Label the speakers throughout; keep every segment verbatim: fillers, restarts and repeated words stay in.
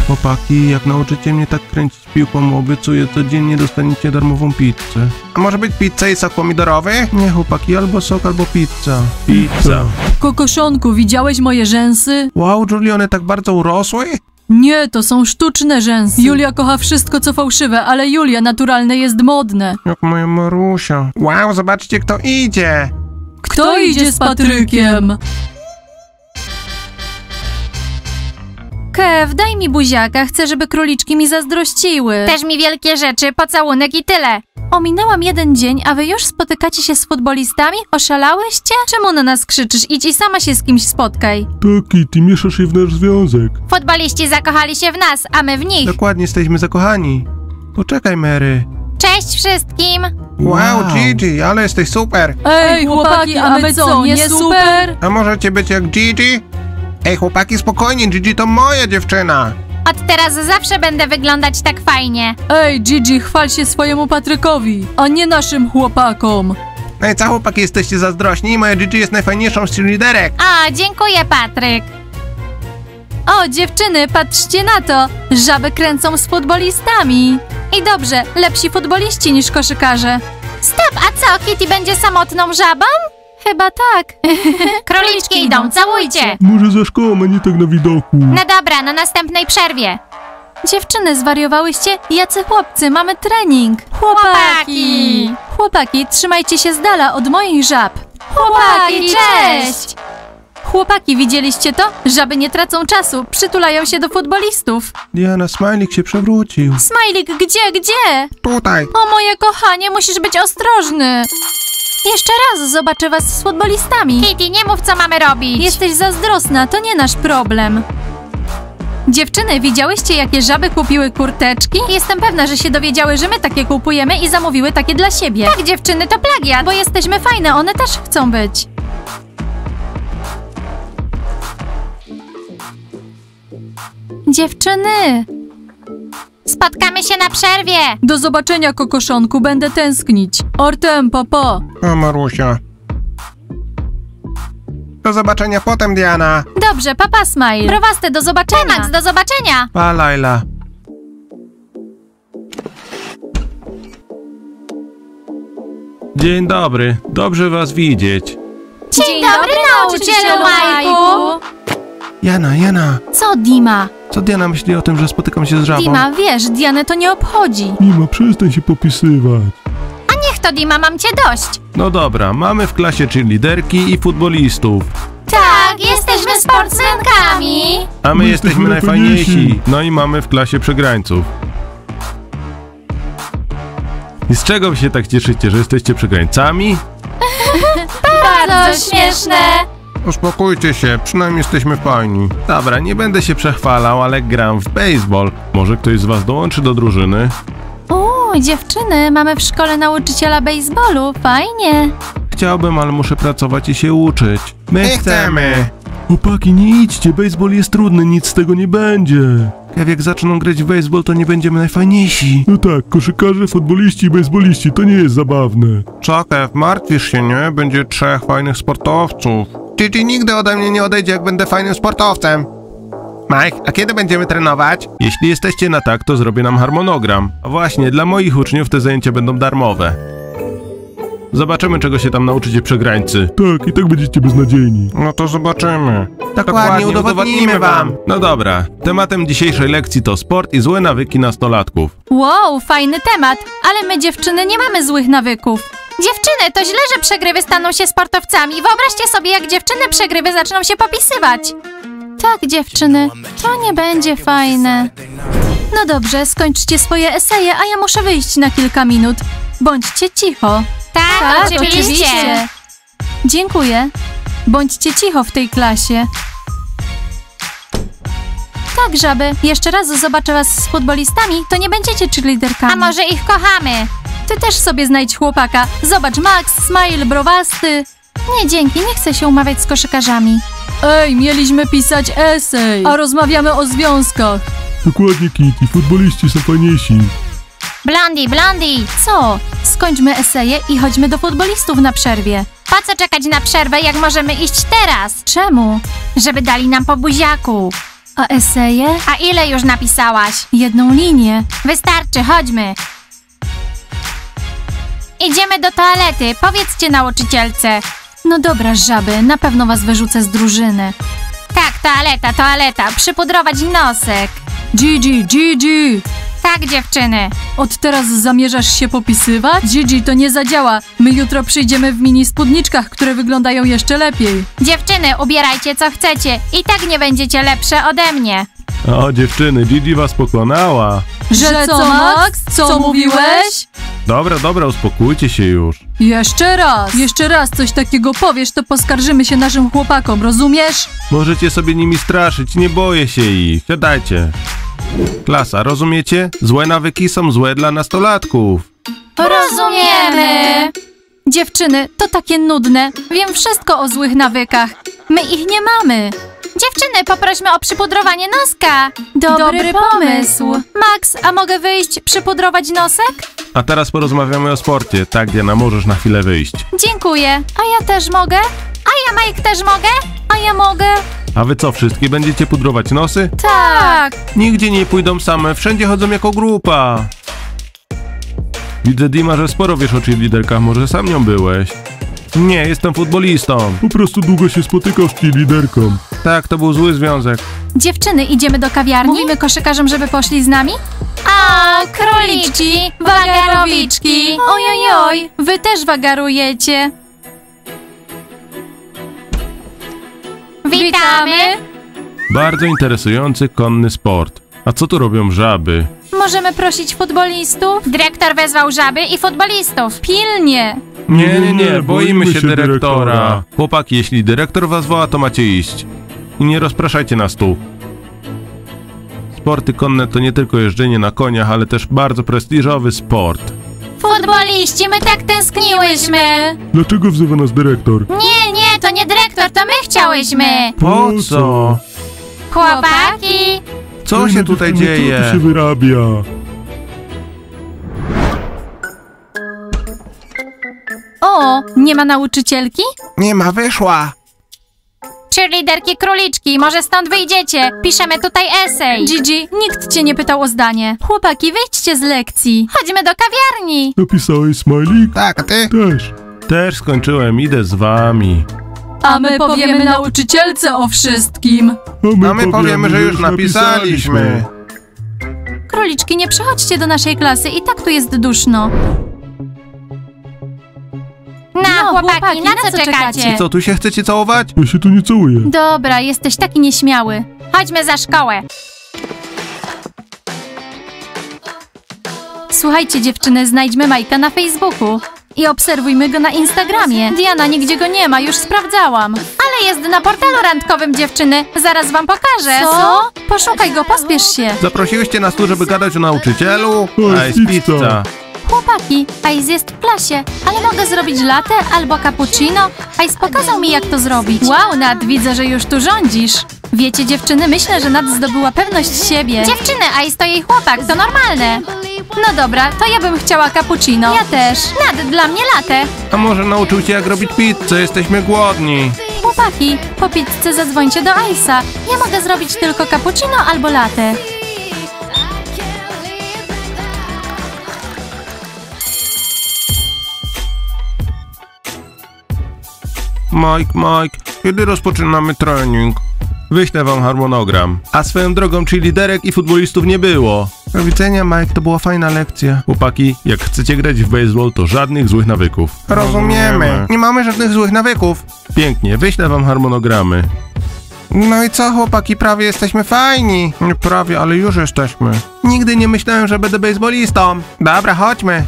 Speaker 1: Chłopaki, jak nauczycie mnie tak kręcić piłką, obiecuję, codziennie dostaniecie darmową pizzę. A może być pizza i sok pomidorowy? Nie, chłopaki, albo sok, albo pizza. Pizza.
Speaker 2: Kokoszonku, widziałeś moje rzęsy?
Speaker 1: Wow, Julie, one tak bardzo urosły?
Speaker 2: Nie, to są sztuczne rzęsy. Julia kocha wszystko, co fałszywe, ale Julia naturalne jest modne.
Speaker 1: Jak moja Marusia. Wow, zobaczcie, kto idzie.
Speaker 2: Kto, Kto idzie z Patrykiem? Kev, daj mi buziaka, chcę, żeby króliczki mi zazdrościły.
Speaker 3: Też mi wielkie rzeczy, pocałunek i tyle.
Speaker 2: Ominęłam jeden dzień, a wy już spotykacie się z futbolistami? Oszalałyście? Czemu na nas krzyczysz? Idź i sama się z kimś spotkaj.
Speaker 4: Tak, Kitty, mieszasz się w nasz związek.
Speaker 3: Futboliści zakochali się w nas, a my w nich.
Speaker 1: Dokładnie, jesteśmy zakochani. Poczekaj, Mary.
Speaker 3: Cześć wszystkim.
Speaker 1: Wow, wow, Gigi, ale jesteś super.
Speaker 2: Ej, chłopaki, a my co, nie super?
Speaker 1: A możecie być jak Gigi? Ej, chłopaki, spokojnie, Gigi to moja dziewczyna.
Speaker 3: Od teraz zawsze będę wyglądać tak fajnie.
Speaker 2: Ej, Gigi, chwal się swojemu Patrykowi, a nie naszym chłopakom.
Speaker 1: Ej, co, chłopaki, jesteście zazdrośni? Moja Gigi jest najfajniejszą z cheerleaderek.
Speaker 3: O, dziękuję, Patryk.
Speaker 2: O, dziewczyny, patrzcie na to. Żaby kręcą z futbolistami. I dobrze, lepsi futboliści niż koszykarze.
Speaker 3: Stop, a co, Kitty będzie samotną żabą?
Speaker 2: Chyba tak.
Speaker 3: Króliczki idą, całujcie.
Speaker 4: Może za szkołą, a nie tak na widoku.
Speaker 3: No dobra, na następnej przerwie.
Speaker 2: Dziewczyny, zwariowałyście? Jacy chłopcy, mamy trening.
Speaker 3: Chłopaki!
Speaker 2: Chłopaki, trzymajcie się z dala od moich żab.
Speaker 3: Chłopaki, cześć!
Speaker 2: Chłopaki, widzieliście to? Żaby nie tracą czasu, przytulają się do futbolistów.
Speaker 1: Diana, Smajlik się przewrócił.
Speaker 2: Smajlik, gdzie, gdzie?
Speaker 1: Tutaj.
Speaker 2: O, moje kochanie, musisz być ostrożny. Jeszcze raz zobaczę was z futbolistami.
Speaker 3: Kitty, nie mów, co mamy robić.
Speaker 2: Jesteś zazdrosna, to nie nasz problem. Dziewczyny, widziałyście, jakie żaby kupiły kurteczki? Jestem pewna, że się dowiedziały, że my takie kupujemy i zamówiły takie dla siebie.
Speaker 3: Tak, dziewczyny, to plagiat.
Speaker 2: Bo jesteśmy fajne, one też chcą być. Dziewczyny!
Speaker 3: Spotkamy się na przerwie.
Speaker 2: Do zobaczenia, kokoszonku, będę tęsknić. Artem, papa.
Speaker 1: O, Marusia. Do zobaczenia potem, Diana.
Speaker 2: Dobrze, papa Smile. Prowaste, do zobaczenia.
Speaker 3: Max, do zobaczenia.
Speaker 1: Pa, Laila. Dzień dobry, dobrze was widzieć.
Speaker 3: Dzień, Dzień dobry, nauczycielu Majku.
Speaker 1: Jana, Jana.
Speaker 2: Co, Dima?
Speaker 1: Co Diana myśli o tym, że spotykam się z żabą?
Speaker 2: Dima, wiesz, Dianę to nie obchodzi.
Speaker 4: Dima, przestań się popisywać.
Speaker 3: A niech to, Dima, mam cię dość.
Speaker 1: No dobra, mamy w klasie cheerleaderki i futbolistów.
Speaker 3: Tak, jesteśmy sportsmenkami.
Speaker 1: A my, my jesteśmy, jesteśmy najfajniejsi. No i mamy w klasie przegrańców. I z czego wy się tak cieszycie, że jesteście przegrańcami?
Speaker 3: Bardzo śmieszne.
Speaker 1: Uspokójcie się, przynajmniej jesteśmy fajni. Dobra, nie będę się przechwalał, ale gram w baseball. Może ktoś z was dołączy do drużyny?
Speaker 2: Uuu, dziewczyny, mamy w szkole nauczyciela baseballu, fajnie.
Speaker 1: Chciałbym, ale muszę pracować i się uczyć. My, My chcemy.
Speaker 4: Chłopaki, nie idźcie, baseball jest trudny, nic z tego nie będzie.
Speaker 1: Kev, jak zaczną grać w baseball, to nie będziemy najfajniejsi.
Speaker 4: No tak, koszykarze, futboliści i baseballiści, to nie jest zabawne.
Speaker 1: Co, Kev, martwisz się, nie? Będzie trzech fajnych sportowców. Gigi nigdy ode mnie nie odejdzie, jak będę fajnym sportowcem. Mike, a kiedy będziemy trenować? Jeśli jesteście na tak, to zrobię nam harmonogram. A właśnie, dla moich uczniów te zajęcia będą darmowe. Zobaczymy, czego się tam nauczycie przegrańcy.
Speaker 4: Tak, i tak będziecie beznadziejni.
Speaker 1: No to zobaczymy. Dokładnie, Dokładnie udowodnimy wam. No dobra, tematem dzisiejszej lekcji to sport i złe nawyki nastolatków.
Speaker 2: Wow, fajny temat, ale my dziewczyny nie mamy złych nawyków.
Speaker 3: Dziewczyny, to źle, że przegrywy staną się sportowcami. Wyobraźcie sobie, jak dziewczyny przegrywy zaczną się popisywać.
Speaker 2: Tak, dziewczyny, to nie będzie fajne. No dobrze, skończcie swoje eseje, a ja muszę wyjść na kilka minut. Bądźcie cicho.
Speaker 3: Tak, tak oczywiście.
Speaker 2: oczywiście. Dziękuję. Bądźcie cicho w tej klasie. Tak, żaby, jeszcze raz zobaczę was z futbolistami, to nie będziecie cheerleaderkami.
Speaker 3: A może ich kochamy?
Speaker 2: Ty też sobie znajdź chłopaka. Zobacz, Max, Smile, browasty. Nie, dzięki, nie chcę się umawiać z koszykarzami. Ej, mieliśmy pisać esej, a rozmawiamy o związkach.
Speaker 4: Dokładnie, Kitty, futboliści są fajniejsi.
Speaker 3: Blondie, Blondie!
Speaker 2: Co? Skończmy eseje i chodźmy do futbolistów na przerwie.
Speaker 3: Po co czekać na przerwę, jak możemy iść teraz?
Speaker 2: Czemu?
Speaker 3: Żeby dali nam po buziaku.
Speaker 2: A eseje?
Speaker 3: A ile już napisałaś?
Speaker 2: Jedną linię.
Speaker 3: Wystarczy, chodźmy. Idziemy do toalety, powiedzcie nauczycielce.
Speaker 2: No dobra, żaby, na pewno was wyrzucę z drużyny.
Speaker 3: Tak, toaleta, toaleta, przypudrować nosek.
Speaker 2: Gigi, Gigi!
Speaker 3: Tak, dziewczyny.
Speaker 2: Od teraz zamierzasz się popisywać? Gigi, to nie zadziała. My jutro przyjdziemy w mini spódniczkach, które wyglądają jeszcze lepiej.
Speaker 3: Dziewczyny, ubierajcie co chcecie. I tak nie będziecie lepsze ode mnie.
Speaker 4: O, dziewczyny, Gigi was pokonała.
Speaker 2: Że co, Max? Co mówiłeś?
Speaker 4: Dobra, dobra, uspokójcie się już.
Speaker 2: Jeszcze raz. Jeszcze raz coś takiego powiesz, to poskarżymy się naszym chłopakom, rozumiesz?
Speaker 4: Możecie sobie nimi straszyć, nie boję się ich. Siadajcie. Klasa, rozumiecie? Złe nawyki są złe dla nastolatków.
Speaker 3: Rozumiemy.
Speaker 2: Dziewczyny, to takie nudne. Wiem wszystko o złych nawykach. My ich nie mamy.
Speaker 3: Dziewczyny, poprośmy o przypudrowanie noska.
Speaker 2: Dobry,
Speaker 3: Dobry
Speaker 2: pomysł.
Speaker 3: pomysł.
Speaker 2: Max, a mogę wyjść, przypudrować nosek?
Speaker 4: A teraz porozmawiamy o sporcie. Tak, Diana, możesz na chwilę wyjść.
Speaker 2: Dziękuję. A ja też mogę?
Speaker 3: A ja, Mike, też mogę?
Speaker 2: A ja mogę?
Speaker 4: A wy co, wszystkie będziecie pudrować nosy?
Speaker 2: Tak.
Speaker 4: Nigdzie nie pójdą same, wszędzie chodzą jako grupa. Widzę, Dima, że sporo wiesz o cheerleaderkach, może sam nią byłeś. Nie, jestem futbolistą.
Speaker 5: Po prostu długo się spotykasz z liderką.
Speaker 4: Tak, to był zły związek.
Speaker 2: Dziewczyny, idziemy do kawiarni? Mówimy koszykarzom, żeby poszli z nami?
Speaker 3: O, króliczki, wagarowiczki.
Speaker 2: Ojojoj, wy też wagarujecie.
Speaker 3: Witamy.
Speaker 4: Bardzo interesujący konny sport. A co tu robią żaby?
Speaker 2: Możemy prosić futbolistów?
Speaker 3: Dyrektor wezwał żaby i futbolistów.
Speaker 2: Pilnie.
Speaker 4: Nie, nie, nie, boimy się dyrektora. Chłopaki, jeśli dyrektor was woła, to macie iść. I nie rozpraszajcie nas tu. Sporty konne to nie tylko jeżdżenie na koniach, ale też bardzo prestiżowy sport.
Speaker 3: Futboliści, my tak tęskniłyśmy.
Speaker 5: Dlaczego wzywa nas dyrektor?
Speaker 3: Nie, nie, to nie dyrektor, to my chciałyśmy.
Speaker 4: Po co?
Speaker 3: Chłopaki.
Speaker 4: Co
Speaker 5: Ej,
Speaker 4: się
Speaker 5: no
Speaker 4: tutaj
Speaker 5: dziewczyny, Co tu
Speaker 4: dzieje?
Speaker 5: się wyrabia?
Speaker 2: O, nie ma nauczycielki?
Speaker 1: Nie ma, wyszła.
Speaker 3: Cheerleaderki króliczki, może stąd wyjdziecie. Piszemy tutaj esej.
Speaker 2: Gigi, nikt cię nie pytał o zdanie. Chłopaki, wyjdźcie z lekcji.
Speaker 3: Chodźmy do kawiarni.
Speaker 5: Napisałeś smajlik?
Speaker 1: Tak, a ty?
Speaker 5: Też.
Speaker 4: Też skończyłem, idę z wami.
Speaker 2: A my powiemy nauczycielce o wszystkim.
Speaker 5: A
Speaker 1: A my powiemy, że już napisaliśmy.
Speaker 2: Króliczki, nie przychodźcie do naszej klasy, i tak tu jest duszno.
Speaker 3: Na
Speaker 2: No,
Speaker 3: chłopaki,
Speaker 2: chłopaki,
Speaker 3: na co czekacie?
Speaker 1: Co, tu się chcecie całować?
Speaker 5: Ja się tu nie całuję.
Speaker 2: Dobra, jesteś taki nieśmiały.
Speaker 3: Chodźmy za szkołę.
Speaker 2: Słuchajcie, dziewczyny, znajdźmy Majka na Facebooku. I obserwujmy go na Instagramie. Diana, nigdzie go nie ma, już sprawdzałam.
Speaker 3: Ale jest na portalu randkowym, dziewczyny. Zaraz wam pokażę.
Speaker 2: Co? Poszukaj go, pospiesz się.
Speaker 1: Zaprosiłyście nas tu, żeby gadać o nauczycielu?
Speaker 5: Oj,
Speaker 4: A jest
Speaker 5: pizza.
Speaker 4: pizza.
Speaker 2: Chłopaki, Ice jest w klasie, ale mogę zrobić latte albo cappuccino? Ice pokazał mi, jak to zrobić. Wow, Nat, widzę, że już tu rządzisz. Wiecie, dziewczyny, myślę, że Nat zdobyła pewność siebie.
Speaker 3: Dziewczyny, Ice to jej chłopak, to normalne.
Speaker 2: No dobra, to ja bym chciała cappuccino. Ja też.
Speaker 3: Nad, dla mnie latę.
Speaker 1: A może nauczył cię, jak robić pizzę? Jesteśmy głodni.
Speaker 2: Chłopaki, po pizzę zadzwońcie do Ice'a. Ja mogę zrobić tylko cappuccino albo latte.
Speaker 1: Mike, Mike, kiedy rozpoczynamy trening?
Speaker 4: Wyślę wam harmonogram. A swoją drogą cheerleaderek i futbolistów nie było.
Speaker 1: Do widzenia, Mike, to była fajna lekcja.
Speaker 4: Chłopaki, jak chcecie grać w baseball, to żadnych złych nawyków.
Speaker 1: Rozumiemy. Nie mamy żadnych złych nawyków.
Speaker 4: Pięknie, wyślę wam harmonogramy.
Speaker 1: No i co, chłopaki, prawie jesteśmy fajni. Nie prawie, ale już jesteśmy. Nigdy nie myślałem, że będę baseballistą. Dobra, chodźmy.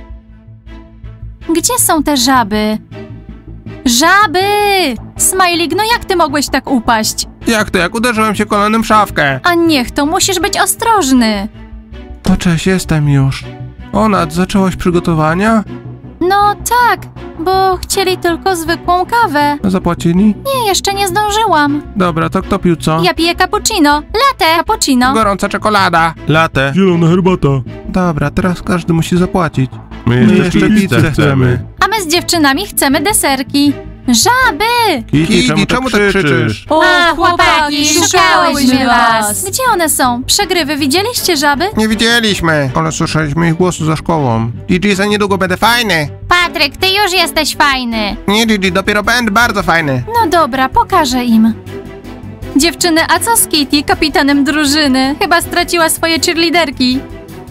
Speaker 2: Gdzie są te żaby? Żaby! Smajlik, no jak ty mogłeś tak upaść?
Speaker 1: Jak to, jak uderzyłem się kolanem w szafkę?
Speaker 2: A niech to, musisz być ostrożny.
Speaker 1: To cześć, jestem już. O, Nat, zaczęłaś przygotowania?
Speaker 2: No tak, bo chcieli tylko zwykłą kawę.
Speaker 1: Zapłacili?
Speaker 2: Nie, jeszcze nie zdążyłam.
Speaker 1: Dobra, to kto pił co?
Speaker 2: Ja piję cappuccino. Latte. Cappuccino.
Speaker 1: Gorąca czekolada.
Speaker 4: Latę.
Speaker 5: Zielona herbata.
Speaker 1: Dobra, teraz każdy musi zapłacić.
Speaker 4: My
Speaker 5: My
Speaker 4: jeszcze
Speaker 5: jeszcze
Speaker 4: pizzę
Speaker 5: pizzę
Speaker 4: chcemy.
Speaker 2: A my z dziewczynami chcemy deserki. Żaby!
Speaker 4: Kitty, czemu,
Speaker 1: czemu
Speaker 4: tak
Speaker 1: tak
Speaker 4: krzyczysz?
Speaker 1: krzyczysz?
Speaker 2: O,
Speaker 3: A, chłopaki, szukałyśmy was.
Speaker 2: Gdzie one są? Przegrywy, widzieliście żaby?
Speaker 1: Nie widzieliśmy, ale słyszeliśmy ich głosy za szkołą. Gigi, za niedługo będę fajny.
Speaker 3: Patryk, ty już jesteś fajny.
Speaker 1: Nie, Gigi, dopiero będę bardzo fajny.
Speaker 2: No dobra, pokażę im. Dziewczyny, a co z Kitty, kapitanem drużyny? Chyba straciła swoje cheerleaderki.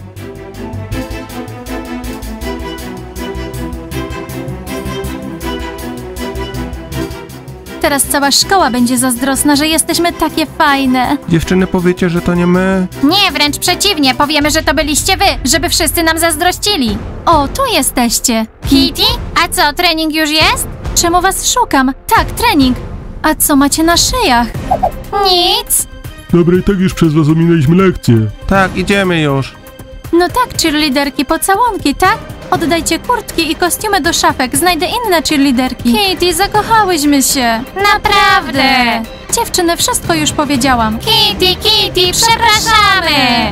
Speaker 2: Teraz cała szkoła będzie zazdrosna, że jesteśmy takie fajne.
Speaker 1: Dziewczyny, powiecie, że to nie my?
Speaker 3: Nie, wręcz przeciwnie, powiemy, że to byliście wy, żeby wszyscy nam zazdrościli.
Speaker 2: O, tu jesteście.
Speaker 3: Kitty, a co, trening już jest?
Speaker 2: Czemu was szukam? Tak, trening. A co macie na szyjach?
Speaker 3: Nic.
Speaker 5: Dobra, i tak już przez was ominęliśmy lekcję.
Speaker 1: Tak, idziemy już.
Speaker 2: No tak, cheerleaderki, pocałunki, tak? Oddajcie kurtki i kostiumy do szafek, znajdę inne cheerleaderki. Kitty, zakochałyśmy się.
Speaker 3: Naprawdę.
Speaker 2: Dziewczyny, wszystko już powiedziałam.
Speaker 3: Kitty, Kitty, przepraszamy.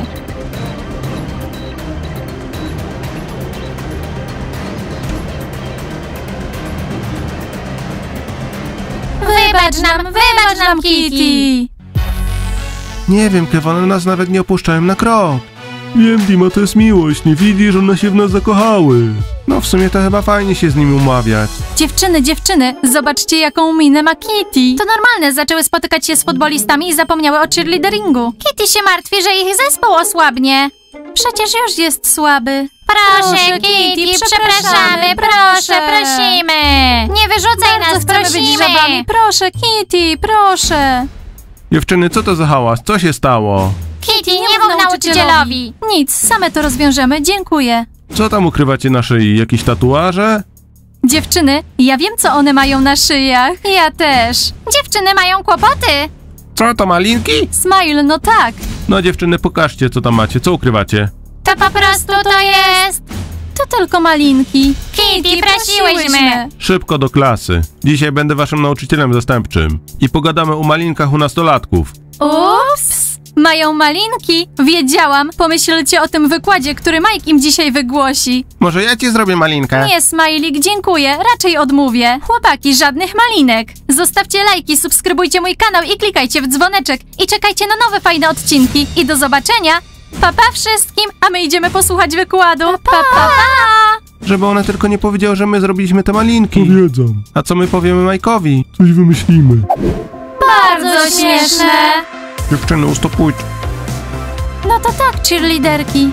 Speaker 3: Wybacz nam, wybacz nam, Kitty.
Speaker 1: Nie wiem, Kev, one nas nawet nie opuszczają na krok.
Speaker 5: Wiem, Dima, to jest miłość, nie widzisz, one się w nas zakochały.
Speaker 1: No w sumie to chyba fajnie się z nimi umawiać.
Speaker 2: Dziewczyny, dziewczyny, zobaczcie jaką minę ma Kitty. To normalne, zaczęły spotykać się z futbolistami i zapomniały o cheerleaderingu.
Speaker 3: Kitty się martwi, że ich zespół osłabnie.
Speaker 2: Przecież już jest słaby.
Speaker 3: Proszę,
Speaker 2: Proszę,
Speaker 3: Kitty,
Speaker 2: Kitty,
Speaker 3: przepraszamy,
Speaker 2: proszę.
Speaker 3: proszę, prosimy. Nie wyrzucaj
Speaker 2: Bardzo
Speaker 3: nas,
Speaker 2: chcemy być
Speaker 3: prosimy.
Speaker 2: żabami. Proszę, Kitty, proszę.
Speaker 1: Dziewczyny, co to za hałas? Co się stało?
Speaker 3: Kitty, nie mów nauczycielowi.
Speaker 2: Nic, same to rozwiążemy, dziękuję.
Speaker 4: Co tam ukrywacie na szyi? Jakieś tatuaże?
Speaker 2: Dziewczyny, ja wiem co one mają na szyjach. Ja też.
Speaker 3: Dziewczyny mają kłopoty.
Speaker 1: Co to, malinki?
Speaker 2: Smile, no tak.
Speaker 4: No dziewczyny, pokażcie co tam macie, co ukrywacie?
Speaker 3: To po prostu to jest...
Speaker 2: To tylko malinki.
Speaker 3: Kitty, prosiłyśmy.
Speaker 4: Szybko do klasy. Dzisiaj będę waszym nauczycielem zastępczym. I pogadamy o malinkach u nastolatków.
Speaker 2: Ups! Mają malinki? Wiedziałam. Pomyślcie o tym wykładzie, który Mike im dzisiaj wygłosi.
Speaker 1: Może ja ci zrobię malinkę?
Speaker 2: Nie, Smajlik, dziękuję. Raczej odmówię. Chłopaki, żadnych malinek. Zostawcie lajki, subskrybujcie mój kanał i klikajcie w dzwoneczek. I czekajcie na nowe fajne odcinki. I do zobaczenia. Pa, pa wszystkim, a my idziemy posłuchać wykładu. Pa, pa, pa.
Speaker 1: Żeby one tylko nie powiedziały, że my zrobiliśmy te malinki.
Speaker 5: Powiedzą,
Speaker 1: A co my powiemy Majkowi?
Speaker 5: coś wymyślimy.
Speaker 2: Bardzo śmieszne.
Speaker 1: Dziewczyny, ustopujcie.
Speaker 2: No to tak, cheerleaderki.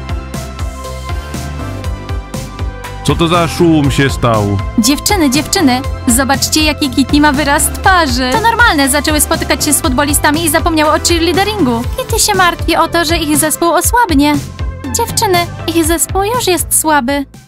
Speaker 4: Co to za szum się stał?
Speaker 2: Dziewczyny, dziewczyny, zobaczcie jaki Kitty ma wyraz twarzy. To normalne, zaczęły spotykać się z futbolistami i zapomniały o cheerleaderingu. Kitty się martwi o to, że ich zespół osłabnie. Dziewczyny, ich zespół już jest słaby.